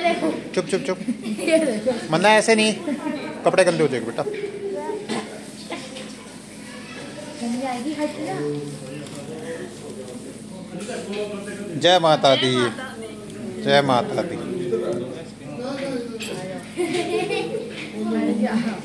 चुप चुप चुप। मन्ना ऐसे नहीं, कपड़े गंदे हो जाएंगे बेटा। जय माता दी, जय माता दी।